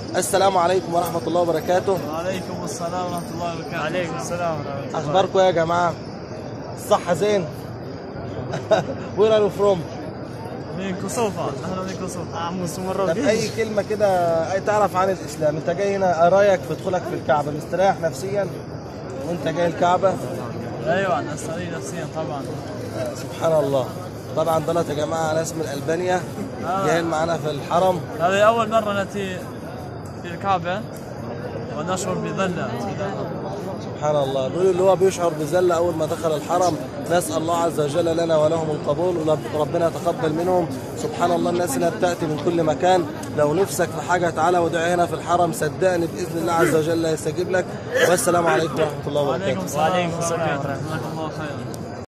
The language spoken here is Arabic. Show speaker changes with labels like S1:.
S1: السلام عليكم ورحمة الله وبركاته.
S2: وعليكم السلام ورحمة الله وبركاته.
S3: عليكم السلام ورحمة الله.
S1: أخباركم يا جماعة؟ الصحة زين؟ Where are you from؟
S2: من كوسوفا، نحن من كوسوفا.
S1: طب أي كلمة كده أي تعرف عن الإسلام؟ أنت جاي هنا رأيك في دخولك في الكعبة مستريح نفسيا؟ وأنت جاي الكعبة؟
S2: أيوة أنا استريح نفسيا طبعا.
S1: سبحان الله. طبعا دولت يا جماعة ناس من ألبانيا جايين معانا في الحرم.
S2: هذه أول مرة نأتي في الكعبة ونشعر بذلة.
S1: سبحان الله. بيقولوا اللي هو بيشعر بذلة أول ما دخل الحرم. نسأل الله عز وجل لنا ولهم القبول وربنا يتقبل منهم. سبحان الله. الناس اللي بتأتي من كل مكان، لو نفسك في حاجة تعالى وادعي هنا في الحرم، صدقني بإذن الله عز وجل يستجيب لك. والسلام عليكم ورحمة الله وبركاته.
S2: وعليكم السلام ورحمة الله وبركاته. جزاك الله خيرا.